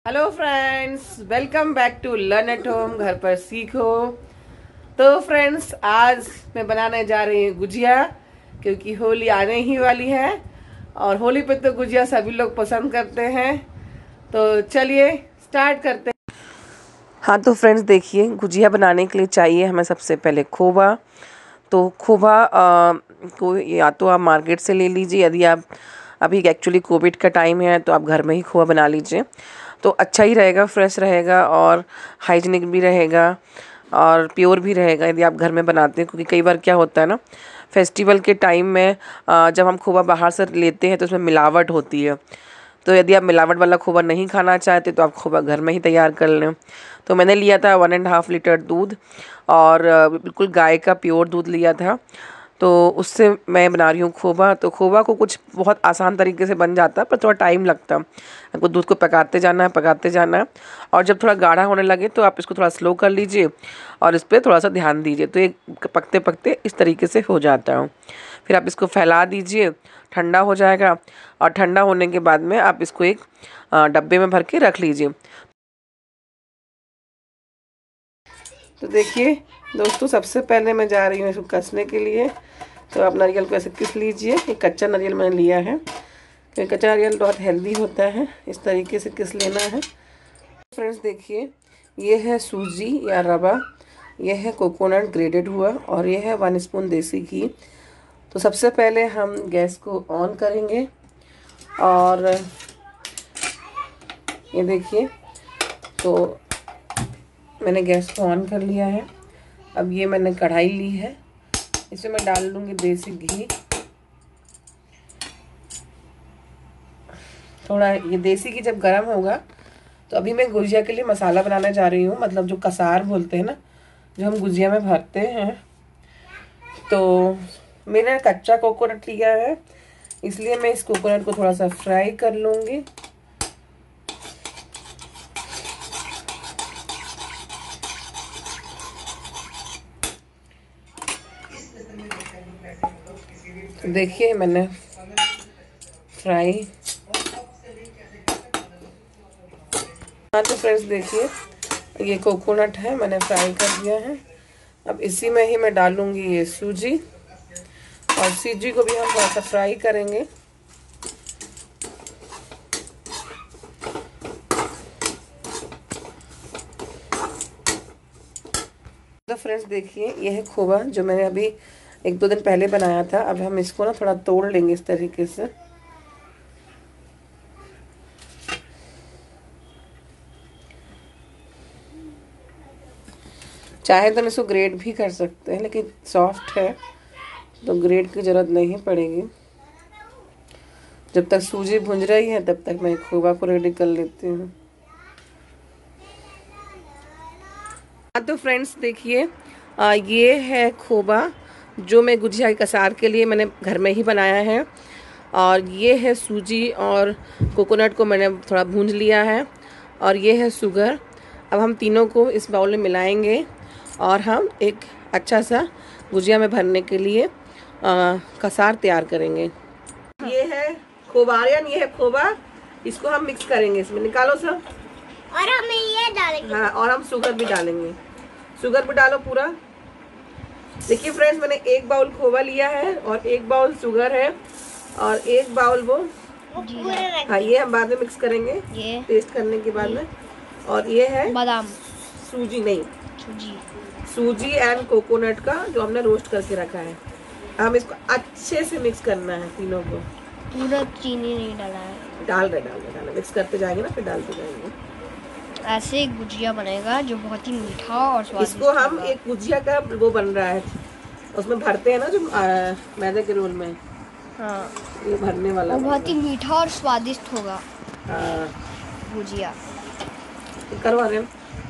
Hello friends, welcome back to learn at home, घर पर सीखो। तो फ्रेंड्स, आज मैं बनाने जा रही हूँ गुजिया, क्योंकि होली आने ही वाली है और होली पे तो गुजिया सभी लोग पसंद करते हैं। तो चलिए स्टार्ट करते हैं। हाँ तो फ्रेंड्स देखिए, गुजिया बनाने के लिए चाहिए हमें सबसे पहले खोवा। तो खोवा को या तो आप मार्केट से ले लीजिए, यदि आप अभी एक्चुअली कोविड का टाइम है तो आप घर में ही खोवा बना लीजिए, तो अच्छा ही रहेगा, फ्रेश रहेगा और हाइजीनिक भी रहेगा और प्योर भी रहेगा यदि आप घर में बनाते हैं। क्योंकि कई बार क्या होता है ना, फेस्टिवल के टाइम में जब हम खोवा बाहर से लेते हैं तो उसमें मिलावट होती है। तो यदि आप मिलावट वाला खोवा नहीं खाना चाहते तो आप खोवा घर में ही तैयार कर लें। तो मैंने लिया था 1.5 लीटर दूध और बिल्कुल गाय का प्योर दूध लिया था, तो उससे मैं बना रही हूँ खोवा। तो खोवा को कुछ बहुत आसान तरीके से बन जाता है, पर थोड़ा टाइम लगता है। आपको दूध को पकाते जाना है और जब थोड़ा गाढ़ा होने लगे तो आप इसको थोड़ा स्लो कर लीजिए और इस पर थोड़ा सा ध्यान दीजिए, तो ये पकते पकते इस तरीके से हो जाता है। फिर आप इसको फैला दीजिए, ठंडा हो जाएगा और ठंडा होने के बाद में आप इसको एक डब्बे में भर के रख लीजिए। तो देखिए दोस्तों, सबसे पहले मैं जा रही हूँ इसको कसने के लिए। तो आप नारियल को ऐसे किस लीजिए, ये कच्चा नारियल मैंने लिया है क्योंकि कच्चा नारियल बहुत हेल्दी होता है, इस तरीके से किस लेना है। फ्रेंड्स देखिए, ये है सूजी या रवा, ये है कोकोनट ग्रेडेड हुआ और ये है 1 स्पून देसी घी। तो सबसे पहले हम गैस को ऑन करेंगे और ये देखिए, तो मैंने गैस को ऑन कर लिया है। अब ये मैंने कढ़ाई ली है, इसमें मैं डाल लूँगी देसी घी। थोड़ा ये देसी घी जब गर्म होगा तो अभी मैं गुजिया के लिए मसाला बनाने जा रही हूँ, मतलब जो कसार बोलते हैं ना, जो हम गुजिया में भरते हैं। तो मैंने कच्चा कोकोनट लिया है, इसलिए मैं इस कोकोनट को थोड़ा सा फ्राई कर लूँगी। तो देखिए मैंने फ्राई, हाँ तो फ्रेंड्स देखिए, ये कोकोनट है, मैंने फ्राई कर दिया है। अब इसी में ही मैं डालूंगी ये सूजी, और सूजी को भी हम थोड़ा सा फ्राई करेंगे। तो फ्रेंड्स देखिए, ये है खोवा जो मैंने अभी 1-2 दिन पहले बनाया था। अब हम इसको ना थोड़ा तोड़ लेंगे इस तरीके से। चाहे तो हम इसको ग्रेट भी कर सकते हैं, लेकिन सॉफ्ट है तो ग्रेट की ज़रूरत नहीं पड़ेगी। जब तक सूजी भुंज रही है तब तक मैं खोवा को रेडी कर लेती हूँ। हाँ तो फ्रेंड्स देखिए, ये है खोवा जो मैं गुजिया के कसार के लिए मैंने घर में ही बनाया है, और ये है सूजी और कोकोनट को मैंने थोड़ा भूंज लिया है, और ये है शुगर। अब हम तीनों को इस बाउल में मिलाएंगे और हम एक अच्छा सा गुजिया में भरने के लिए कसार तैयार करेंगे। ये है खोबारियन, ये है खोबा, इसको हम मिक्स करेंगे, इसमें निकालो सब, और हमें ये डालेंगे। हाँ, और हम शुगर भी डालेंगे। शुगर भी डालो पूरा। देखिए फ्रेंड्स, मैंने 1 बाउल खोवा लिया है और 1 बाउल शुगर है और 1 बाउल वो हाँ, ये हम बाद में मिक्स करेंगे, ये टेस्ट करने के बाद में। और ये है बादाम, सूजी नहीं, सूजी एंड कोकोनट का जो हमने रोस्ट करके रखा है। हम इसको अच्छे से मिक्स करना है तीनों को। पूरा चीनी नहीं डाला है, डाल रहे मिक्स करते जाएंगे ना, फिर डालते जाएंगे। ऐसे गुजिया बनेगा जो बहुत ही मीठा और स्वादिष्ट। इसको हम एक गुजिया का वो बन रहा है, उसमें भरते हैं ना जो मैदे के रोल में, हाँ, ये भरने वाला वो बहुत ही मीठा और स्वादिष्ट होगा। हाँ, गुजिया करो आर्यन,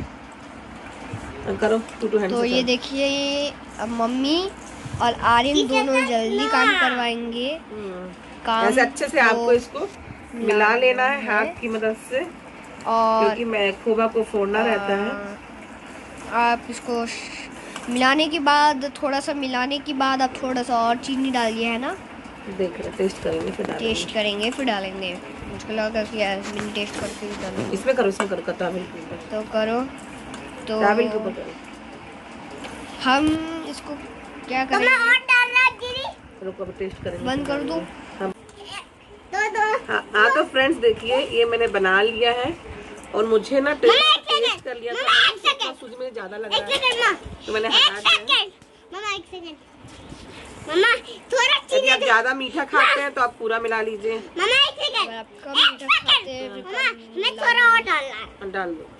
करो 2 हैंड तो से। ये देखिए, अब मम्मी और आर्यन दोनों जल्दी काम करवाएंगे। काम ऐसे अच्छे से आपको इसको मिला लेना है हाथ की मदद से, और क्योंकि मैं खोबा को फोड़ना रहता है। आप इसको मिलाने के बाद आप थोड़ा सा और चीनी डालिए, है ना। देख रहे, टेस्ट करेंगे फिर डालेंगे। टेस्ट करेंगे फिर डालेंगे। मुझको लगा कि यास्मीन टेस्ट करके ही डालो। इसमें करो ताबिल के ऊपर। तो करो तो ताबिल के ऊपर करो। हम इसको क्या करेंगे? और डालना दीदी। रुको अब टेस्ट करेंगे। बंद कर दो। हाँ तो फ्रेंड्स देखिए ये मैंने बना लिया है और मुझे ना टेस्ट कर लिया था। सूजी में ज्यादा लग रहा है तो मैंने हटा दिया। मम्मा एक सेकंड। मम्मा थोड़ा यदि आप ज्यादा मीठा खाते हैं तो आप पूरा मिला लीजिए। मम्मा एक सेकंड। आप कम मीठा खाते हैं मम्मा मैं थोड़ा और डालना है। डाल दो।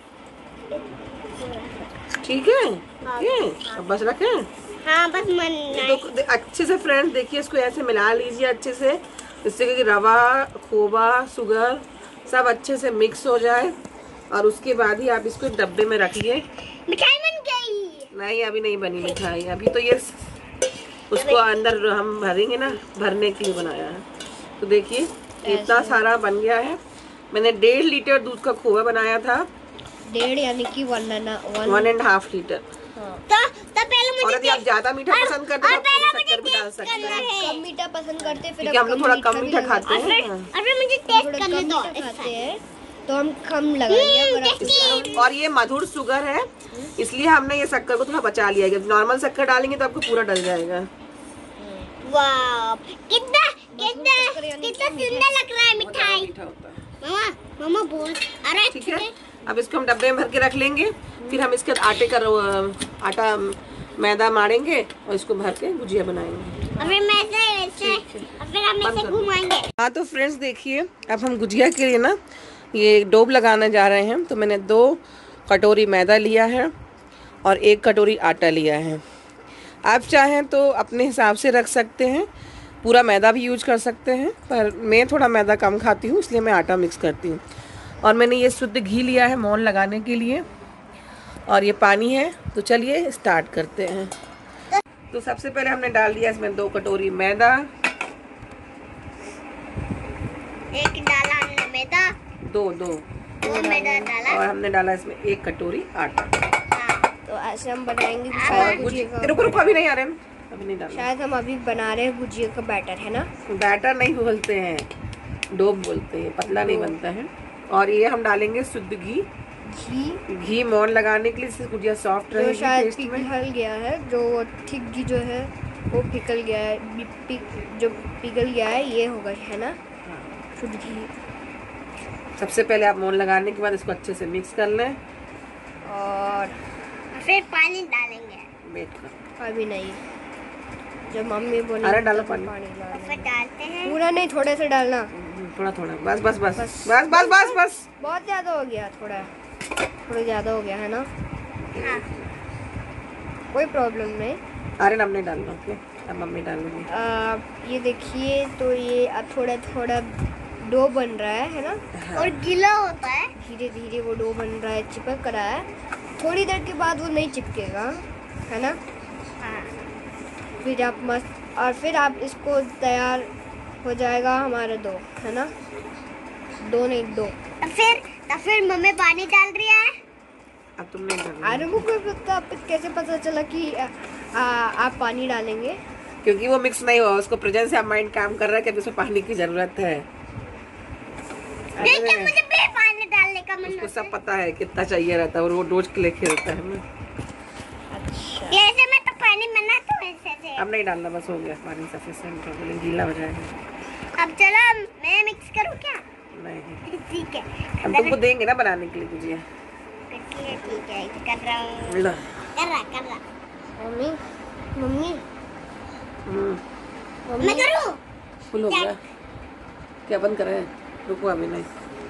ठीक है ये अब बस रखें। हाँ बस मन अच्छे से फ्रेंड्स देखिए इसको ऐसे मिला लीजिए अच्छे से, जिससे कि रवा खोवा शुगर सब अच्छे से मिक्स हो जाए और उसके बाद ही आप इसको एक डब्बे में रखिए। मिठाई बन गई। नहीं अभी नहीं बनी मिठाई, अभी तो ये उसको अंदर हम भरेंगे ना, भरने के लिए बनाया है। तो देखिए इतना सारा बन गया है। मैंने 1.5 लीटर दूध का खोवा बनाया था। 1.5 यानी कि 1.5 लीटर। तो पहले मुझे और यदि आप ज्यादा मीठा पसंद करते हैं तो शक्कर भी डाल सकते हैं। कम मीठा पसंद करते हैं फिर हम लोग थोड़ा कम मीठा खाते हैं और फिर मुझे टेस्ट करने दो। खाते हैं तो हम कम लगाएंगे। और ये मधुर शुगर है इसलिए हमने ये शक्कर को थोड़ा बचा लिया है। नॉर्मल शक्कर डालेंगे तो आपको पूरा डल जाएगा। वाह कितना सुंदर लग रहा है मिठाई। मामा मामा बोल। अरे ठीक है अब इसको हम डब्बे में भर के रख लेंगे। फिर हम इसके आटे का आटा मैदा मारेंगे और इसको भर के गुजिया बनाएंगे। फिर हम ऐसे घुमाएंगे। हाँ तो फ्रेंड्स देखिए अब हम गुजिया के लिए ना ये डोब लगाने जा रहे हैं। तो मैंने 2 कटोरी मैदा लिया है और 1 कटोरी आटा लिया है। आप चाहें तो अपने हिसाब से रख सकते हैं, पूरा मैदा भी यूज कर सकते हैं, पर मैं थोड़ा मैदा कम खाती हूँ इसलिए मैं आटा मिक्स करती हूँ। और मैंने ये शुद्ध घी लिया है मोहन लगाने के लिए और ये पानी है। तो चलिए स्टार्ट करते हैं। तो सबसे पहले हमने डाल दिया इसमें 2 कटोरी मैदा। एक डाला हमने मैदा। दो मैदा डाला और हमने डाला इसमें 1 कटोरी आटा। तो ऐसे हम बनाएंगे रुको अभी नहीं आ रहे हैं, अभी नहीं डालना। शायद हम अभी बना रहे हैं गुजिया का बैटर है ना। बैटर नहीं बोलते हैं, डोब बोलते हैं, पतला नहीं बनता है। और ये हम डालेंगे शुद्ध घी मोहन लगाने के लिए, इससे गुजिया सॉफ्ट रहेगी। तो शायद पिघल गया है जो ठीक घी जो है वो पिघल गया है, जो पिघल गया है ये होगा है ना शुद्ध घी। सबसे पहले आप मोहन लगाने के बाद इसको अच्छे से मिक्स कर लें और फिर पानी डालेंगे। वेट कर अभी नहीं, जब मम्मी बोले अरे डालो पानी फिर डालते हैं। पूरा नहीं थोड़े से डालना, थोड़ा बस बस बस बस बस बस बस। बहुत ज्यादा हो गया, थोड़ा ज्यादा हो गया है ना। हाँ। कोई प्रॉब्लम नहीं। अरे हमने डालना अब मम्मी डालूंगी। ये देखिए तो ये थोड़ा थोड़ा डो बन रहा है ना। हाँ। और गीला होता है। धीरे धीरे वो डो बन रहा है, चिपक रहा है। थोड़ी देर के बाद वो नहीं चिपकेगा है ना। हाँ। फिर आप मस्त और फिर आप इसको तैयार हो जाएगा हमारा डो है ना। डो तो फिर मम्मी पानी डाल रही है। अब तुमने डालना। अरे वो कोई पता आप कैसे पता चला कि आप पानी डालेंगे? क्योंकि वो मिक्स नहीं हुआ, उसको प्रेजेंस ऑफ माइंड काम कर रहा है कि अभी उसमें पानी की जरूरत है। देखिए मुझे भी पानी डालने का मन उसको सब पता है कितना चाहिए रहता है और वो रोज के लिए खेलता है ना। अच्छा ऐसे में तो पानी मना तो ऐसे से। अब नहीं डालना, बस हो गया पानी सफिशिएंट हो गया, गीला हो जाएगा। अब चलो मैं मिक्स करूँ क्या? नहीं ठीक है हम तुमको देंगे ना बनाने के लिए गुजिया। ठीक है कर रहा हूँ। लो। कर रहा मम्मी मम्मी मैं करूँ। फुल हो गया क्या? बंद करें? रुको अभी नहीं,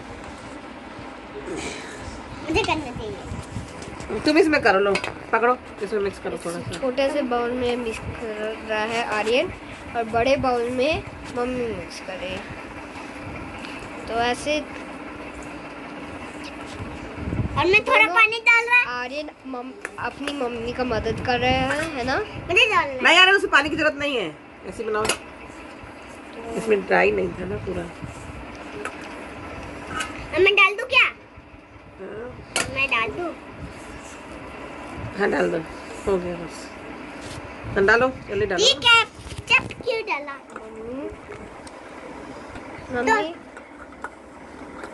मुझे करना चाहिए। तुम इसमें करो, लो पकड़ो, इसमें मिक्स करो थोड़ा सा। छोटे से बाउल में मिक्स कर रहा है आर्यन और बड़े बाउल में मम्मी मिक्स कर रही है। तो ऐसे और मैं थोड़ा पानी डाल रहा है। आर्यन अपनी मम्मी का मदद कर रहे हैं है ना। मुझे डालना नहीं यार उसमें पानी की जरूरत नहीं है, ऐसे बनाओ। इसमें ड्राई नहीं था ना पूरा। मैं डाल दूं क्या? हाँ। मैं डाल दूं? हाँ डाल दो, हो गया बस। हाँ डालो, जल्दी डालो। ठीक है, जब क्यों डाला? मम्मी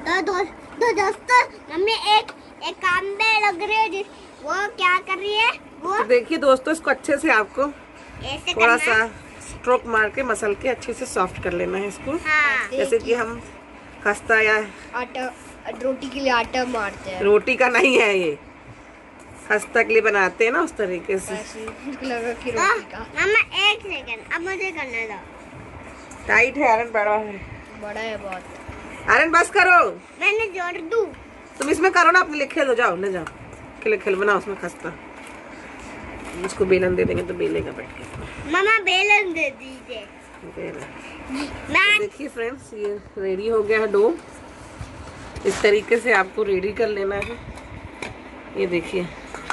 तो दोस्तों मम्मी एक काम में लग रही है वो क्या कर रही है वो। तो देखिए दोस्तों, इसको अच्छे से आपको ऐसे थोड़ा सा स्ट्रोक मार के मसल के अच्छे से सॉफ्ट कर लेना है इसको। हाँ। जैसे कि हम खस्ता या आटा, रोटी के लिए आटा मारते हैं। रोटी का नहीं है ये, खस्ता के लिए बनाते हैं ना, उस तरीके से। लगा कि रोटी का। मम्मा एक सेकंड, अब मुझे करने दो। टाइट है आयरन, बड़ा है, बड़ा है बहुत। आयरन बस करो, मैंने जोड़ दूं। तुम इसमें करो ना, अपने लिए खेल दो, जाओ ले जाओ, खेल बनाओ उसमें खस्ता। उसको बेलन दे देंगे तो बेलेगा बैठ के। मामा बेलन दे दीजिए। मैं देखिए फ्रेंड्स, ये रेडी हो गया है डो। इस तरीके से आपको रेडी कर लेना है। ये देखिए,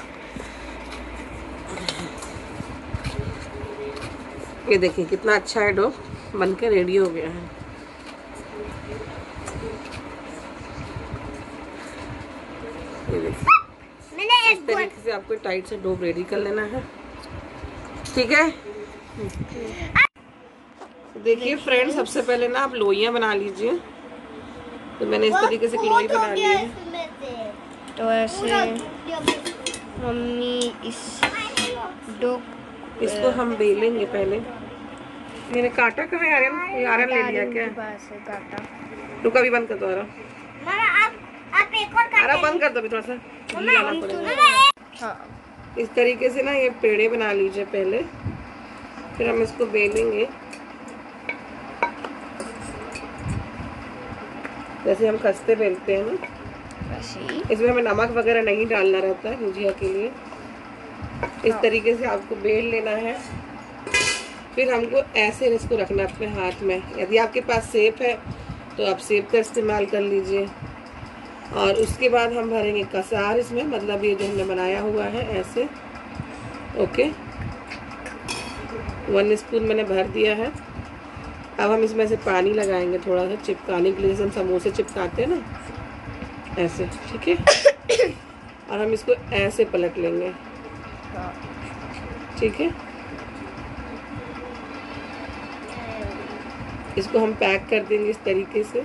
ये देखिए कितना अच्छा है, डो बन के रेडी हो गया है। ये देखिए, मैंने इस तरीके से आपको टाइट से डो रेडी कर लेना है, ठीक है। देखिए फ्रेंड्स, सबसे पहले ना आप लोइयां बना लीजिए। तो मैंने इस तरीके से लोई बना ली है। तो ऐसे मम्मी इस डो इसको हम बेलेंगे पहले। मैंने काटा कहाँ है आर्यन? ये आर्यन ले लिया क्या? पास है काटा। रुका भी बंद कर दो आरा। मामा आप एक और आरा बंद कर दो, अभी थोड़ा सा हिलाना पड़ेगा। हाँ, इस तरीके से ना ये पेड़े बना लीजिए पहले, फिर हम इसको बेलेंगे जैसे हम खस्ते बेलते हैं ना। इसमें हमें नमक वगैरह नहीं डालना रहता है गुजिया के लिए। इस तरीके से आपको बेल लेना है। फिर हमको ऐसे इसको रखना अपने हाथ में। यदि आपके पास सेब है तो आप सेब का इस्तेमाल कर लीजिए। और उसके बाद हम भरेंगे कसार इसमें, मतलब ये जो हमने बनाया हुआ है ऐसे। ओके, 1 स्पून मैंने भर दिया है। अब हम इसमें से पानी लगाएंगे थोड़ा सा चिपकाने के लिए, जैसे हम समोसे चिपकाते हैं ना, ऐसे, ठीक है। और हम इसको ऐसे पलट लेंगे, ठीक है। इसको हम पैक कर देंगे इस तरीके से।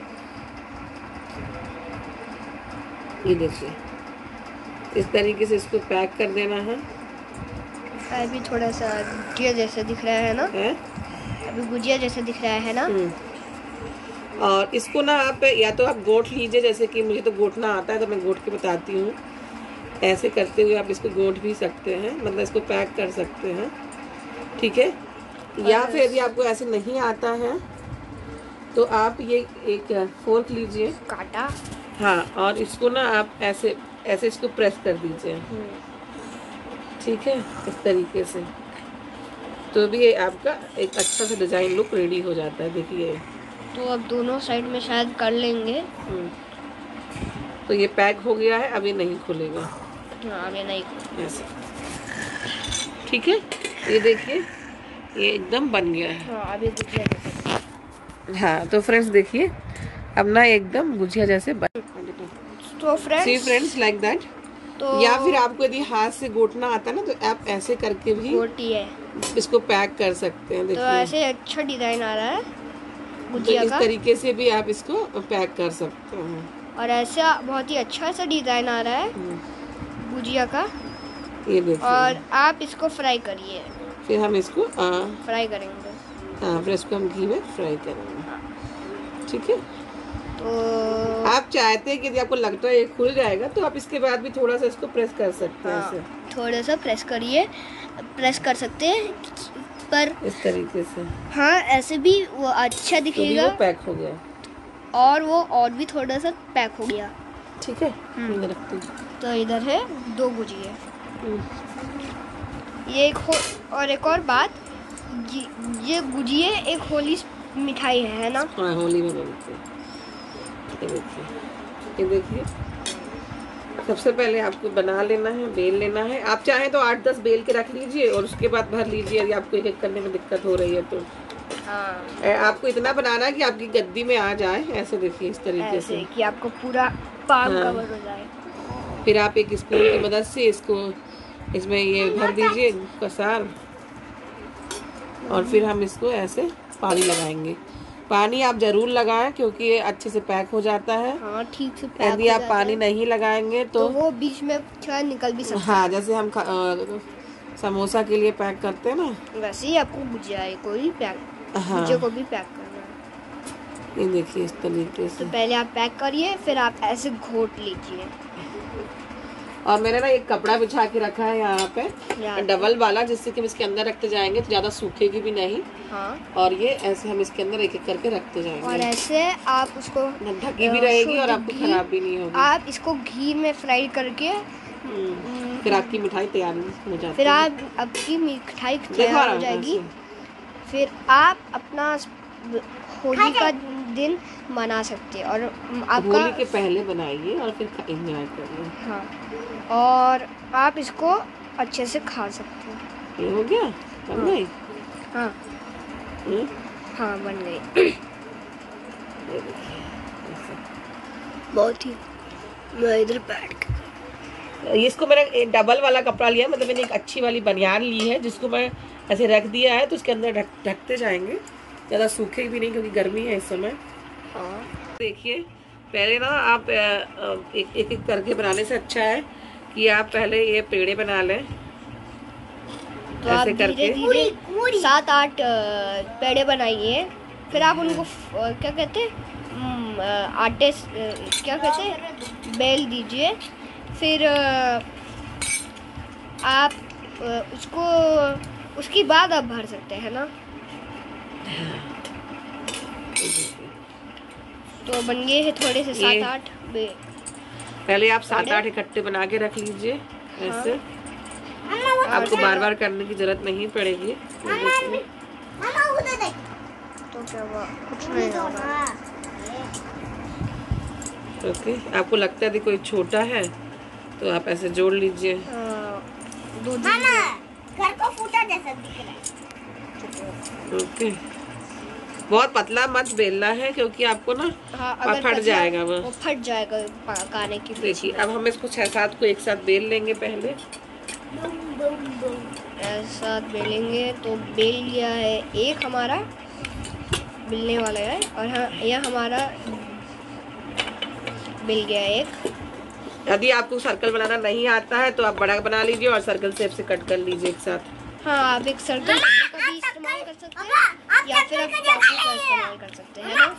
ये देखिए, इस तरीके से इसको पैक कर देना है। अभी थोड़ा सा गुजिया जैसा दिख रहा है ना? अभी गुजिया जैसा दिख रहा है ना? और इसको ना आप या तो आप गोट लीजिए, जैसे कि मुझे तो गोटना आता है तो मैं गोट के बताती हूँ। ऐसे करते हुए आप इसको गोट भी सकते हैं, मतलब इसको पैक कर सकते हैं, ठीक है। या फिर यदि आपको ऐसे नहीं आता है तो आप ये एक फोर्क लीजिए, काटा, हाँ, और इसको ना आप ऐसे ऐसे इसको प्रेस कर दीजिए, ठीक है, इस तरीके से। तो भी ये आपका एक अच्छा सा डिजाइन लुक रेडी हो जाता है। देखिए, तो अब दोनों साइड में शायद कर लेंगे। तो ये पैक हो गया है, अभी नहीं खुलेगा। हाँ, अभी नहीं ऐसे, ठीक है। ये देखिए, ये एकदम बन गया है। हाँ, अभी गुजिया जैसा। हाँ, तो फ्रेंड्स देखिए, अब ना एकदम गुजिया जैसे बन। तो फ्रेंड्स लाइक दैट। तो या फिर आपको यदि हाथ से गोटना आता है ना, तो आप ऐसे करके भी गोटी है, इसको पैक कर सकते हैं। तो देखिए, ऐसे अच्छा डिजाइन आ रहा है तो गुजिया इस का। तरीके से भी आप इसको पैक कर सकते हैं। और ऐसा बहुत ही अच्छा सा डिजाइन आ रहा है गुजिया का। ये देखिए, और आप इसको फ्राई करिए। फिर हम इसको फ्राई करेंगे। हाँ, फिर इसको हम घी में फ्राई करेंगे, ठीक है। तो आप चाहते हैं कि यदि आपको लगता है ये खुल जाएगा तो आप इसके बाद भी थोड़ा सा इसको प्रेस कर सकते हैं। ऐसे थोड़ा सा प्रेस करिए, प्रेस कर सकते हैं, पर इस तरीके से। हाँ, ऐसे भी वो अच्छा तो भी दिखेगा। वो पैक हो गया, और वो और भी थोड़ा सा पैक हो गया, ठीक है। इधर रखते हैं। तो इधर है 2 गुजिया। ये और एक और बात, ये गुजिया एक होली मिठाई है ना? हाँ, होली में बनते हैं। ये देखिए, ये देखिए, सबसे पहले आपको बना लेना है, बेल लेना है। आप चाहें तो 8-10 बेल के रख लीजिए और उसके बाद भर लीजिए, यदि आपको एक एक करने में दिक्कत हो रही है तो। हाँ, आपको इतना बनाना है कि आपकी गद्दी में आ जाए, ऐसे देखिए, इस तरीके से, कि आपको पूरा पाम हाँ। कवर हो जाए। फिर आप एक स्पून की मदद से इसको इसमें ये भर दीजिए कसार, और फिर हम इसको ऐसे पानी लगाएंगे। पानी आप जरूर लगाएं क्योंकि ये अच्छे से पैक हो जाता है। हाँ ठीक से पैक यदि आप पानी नहीं लगाएंगे तो वो बीच में थोड़ा निकल भी सकता है। हाँ, जैसे हम समोसा के लिए पैक करते हैं ना, वैसे ही आपको गुजिया को भी पैक गुजिया को भी पैक करना है। ये देखिए इस तरीके से। तो पहले आप पैक करिए, फिर आप ऐसे घोट लीजिए। और मैंने ना एक कपड़ा बिछा के रखा है यहाँ पे डबल वाला, जिससे कि हम इसके अंदर रखते जाएंगे तो ज्यादा सूखेगी भी नहीं। हाँ। और ये ऐसे हम इसके अंदर एक एक करके रखते जाएंगे और ऐसे आप उसको ढकी भी रहेगी और आपको खराब भी नहीं होगी। आप इसको घी में फ्राई करके फिर आपकी मिठाई तैयार हो जाती है। फिर आपकी मिठाई तैयार हो जाएगी। फिर आप अपना होली का दिन मना सकते हैं। और आपका होली के पहले बनाइए और फिर एंजॉय करिए। हाँ, और आप इसको अच्छे से खा सकते हैं। ये हो गया, बन गई। हाँ हाँ बन गई। बहुत ही मैं इधर बैठ के इसको मैंने एक डबल वाला कपड़ा लिया, मतलब मैंने एक अच्छी वाली बनियान ली है जिसको मैं ऐसे रख दिया है, तो उसके अंदर ढकते जाएंगे, ज़्यादा सूखे भी नहीं क्योंकि गर्मी है इस समय। हाँ देखिए पहले ना आप एक एक करके बनाने से अच्छा है कि आप पहले ये पेड़े बना लें। तो ऐसे आप करके 7-8 पेड़े बनाइए। फिर आप उनको क्या कहते हैं आटे क्या कहते हैं बेल दीजिए। फिर आप उसको उसके बाद आप भर सकते हैं ना। तो बन गए हैं थोड़े से 7-8। पहले आप 7-8 इकट्ठे बना के रख लीजिए ऐसे। आपको बार बार करने की जरूरत नहीं पड़ेगी। तो क्या हुआ, कुछ नहीं होगा। ओके, आपको लगता है कोई छोटा है तो आप ऐसे जोड़ लीजिए। घर को फूटा जैसा दिख रहा है। ओके, बहुत पतला मत बेलना है क्योंकि आपको ना फट जाएगा, वो फट जाएगा पकाने की। देखिए अब हम इसको 6-7 को एक साथ बेल लेंगे। पहले ऐसा बेलेंगे। तो बेल लिया है एक हमारा बेलने वाला है, और हाँ यह हमारा बेल गया एक। यदि आपको सर्कल बनाना नहीं आता है तो आप बड़ा बना लीजिए और सर्कल शेप से कट कर लीजिए एक साथ। हाँ, आप एक सर्कल का भी इस्तेमाल कर सकते हैं या फिर आप चाकू का इस्तेमाल कर सकते हैं ना।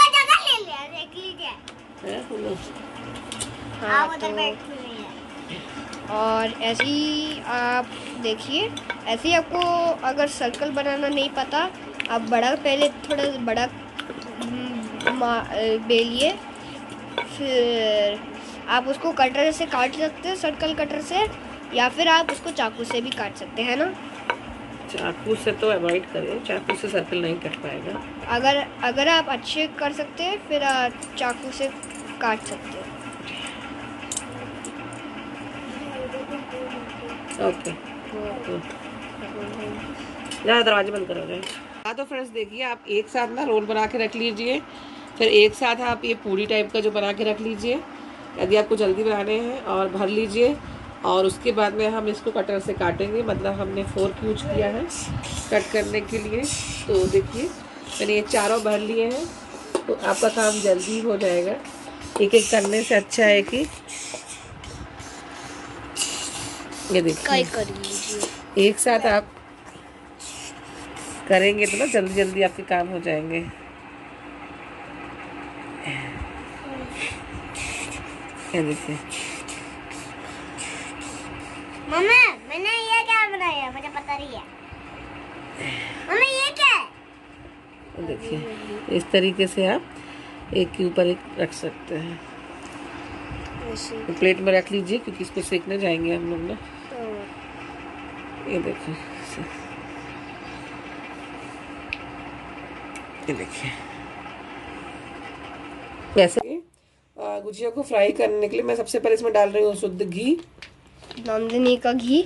हाँ, तो और ऐसे ही आप देखिए, ऐसे ही आपको अगर सर्कल बनाना नहीं पता, आप बड़ा पहले थोड़ा बड़ा बेलिए, फिर आप उसको कटर से काट सकते हैं, सर्कल कटर से, या फिर आप उसको चाकू से भी काट सकते हैं ना। चाकू से तो अवॉइड करें, चाकू से सर्कल नहीं कट पाएगा। अगर आप अच्छे कर सकते हैं फिर आप चाकू से काट सकते हैं। ओके, ज़्यादा दरवाजे बंद करो जाए। हाँ तो फ्रेंड्स देखिए, आप एक साथ ना रोल बना के रख लीजिए, फिर एक साथ आप ये पूरी टाइप का जो बना के रख लीजिए यदि आपको जल्दी बनाने हैं, और भर लीजिए। और उसके बाद में हम इसको कटर से काटेंगे, मतलब हमने फोर्क यूज किया है कट करने के लिए। तो देखिए मैंने ये चारों भर लिए हैं, तो आपका काम जल्दी हो जाएगा। एक एक करने से अच्छा है कि ये देखिए एक साथ आप करेंगे तो ना जल्दी जल्दी आपके काम हो जाएंगे। ये देखिए मम्मा, मैंने ये क्या बनाया मुझे पता नहीं है। मम्मा ये क्या है? देखिए इस तरीके से आप एक के ऊपर एक रख सकते हैं। तो प्लेट में रख लीजिए क्योंकि इसको सेकने जाएंगे हम लोग ना। ये देखिए, ये देखिए वैसे गुजिया को फ्राई करने के लिए मैं सबसे पहले इसमें डाल रही हूँ शुद्ध घी, नंदिनी का घी।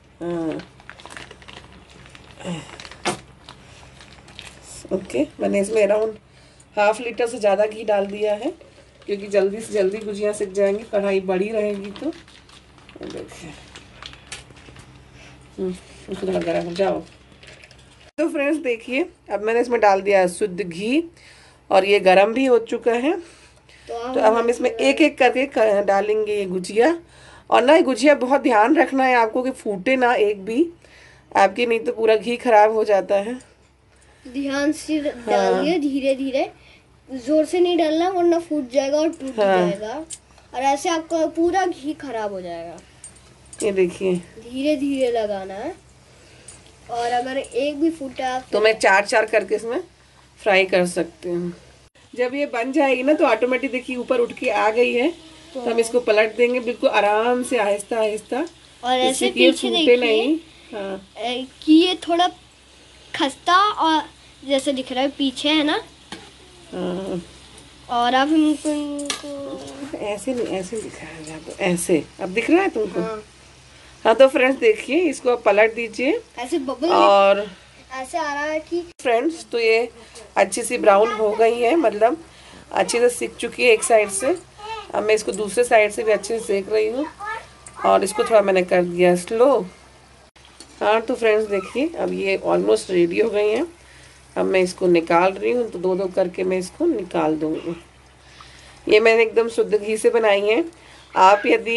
ओके, मैंने इसमें अराउंड 1/2 लीटर से ज़्यादा घी डाल दिया है क्योंकि जल्दी से जल्दी गुजिया सिक जाएंगी, कढ़ाई बड़ी रहेगी तो। देखिए थोड़ा गर्म हो जाओ। तो फ्रेंड्स देखिए, अब मैंने इसमें डाल दिया शुद्ध घी और ये गरम भी हो चुका है। तो अब हम इसमें एक एक करके डालेंगे ये गुजिया। और ना ये गुजिया बहुत ध्यान रखना है आपको कि फूटे ना एक भी आपकी, नहीं तो पूरा घी खराब हो जाता है। ध्यान से डालिए, धीरे धीरे, जोर से नहीं डालना वरना फूट जाएगा और टूट जाएगा और ऐसे आपका पूरा घी खराब हो जाएगा। ये देखिए, धीरे धीरे लगाना है और अगर एक भी फूटा तो मैं 4-4 करके इसमें फ्राई कर सकती हूँ। जब ये बन जाएगी ना तो ऑटोमेटिक देखिए ऊपर उठ के आ गई है, तो हम इसको पलट देंगे बिल्कुल आराम से, आहिस्ता आहिस्ता, और ऐसे पीछे देखिए नहीं। हाँ। कि ये थोड़ा खस्ता और जैसे दिख रहा है पीछे है ना। हाँ। और अब हमको ऐसे नहीं, ऐसे दिखाया जाए तो ऐसे अब दिख रहा है तुमको। हाँ तो फ्रेंड्स देखिए, इसको आप पलट दीजिए ऐसे बबल और ऐसे आ रहा है कि फ्रेंड्स तो ये अच्छी सी ब्राउन हो गई है, मतलब अच्छे से सिक चुकी है एक साइड से। अब मैं इसको दूसरे साइड से भी अच्छे से सेक रही हूँ और इसको थोड़ा मैंने कर दिया स्लो। हाँ तो फ्रेंड्स देखिए, अब ये ऑलमोस्ट रेडी हो गई हैं। अब मैं इसको निकाल रही हूँ, तो 2-2 करके मैं इसको निकाल दूँगी। ये मैंने एकदम शुद्ध घी से बनाई है। आप यदि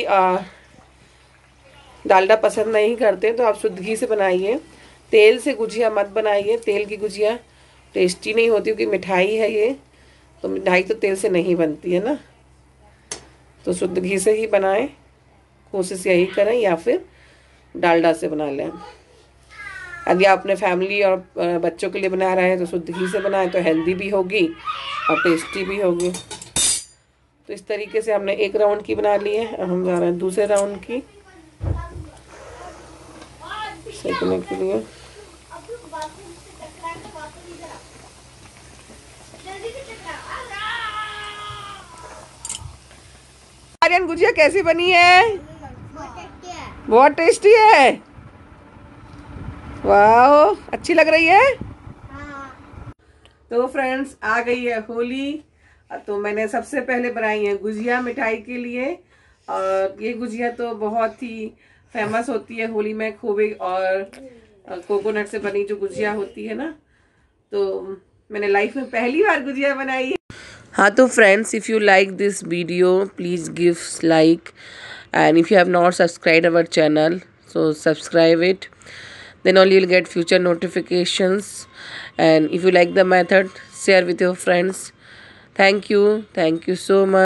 डालडा पसंद नहीं करते तो आप शुद्ध घी से बनाइए। तेल से गुजिया मत बनाइए, तेल की गुजिया टेस्टी नहीं होती, क्योंकि मिठाई है ये, तो मिठाई तो तेल से नहीं बनती है ना। तो शुद्ध घी से ही बनाएं, कोशिश यही करें, या फिर डालडा से बना लें। यदि आप अपने फैमिली और बच्चों के लिए बना रहे हैं तो शुद्ध घी से बनाएं, तो हेल्दी भी होगी और टेस्टी भी होगी। तो इस तरीके से हमने एक राउंड की बना ली है। अब हम जा रहे हैं दूसरे राउंड की सेकने के लिए। आर्यन गुजिया कैसी बनी है? बहुत टेस्टी है। वाह, अच्छी लग रही है। तो फ्रेंड्स आ गई है होली, तो मैंने सबसे पहले बनाई है गुजिया मिठाई के लिए। और ये गुजिया तो बहुत ही फेमस होती है होली में, खोवे और कोकोनट से बनी जो गुजिया होती है ना, तो मैंने लाइफ में पहली बार गुजिया बनाई है। हाँ तो friends, if you like this video please give like, and if you have not subscribed our channel, so subscribe it, then only you'll get future notifications. And if you like the method, share with your friends. Thank you so much.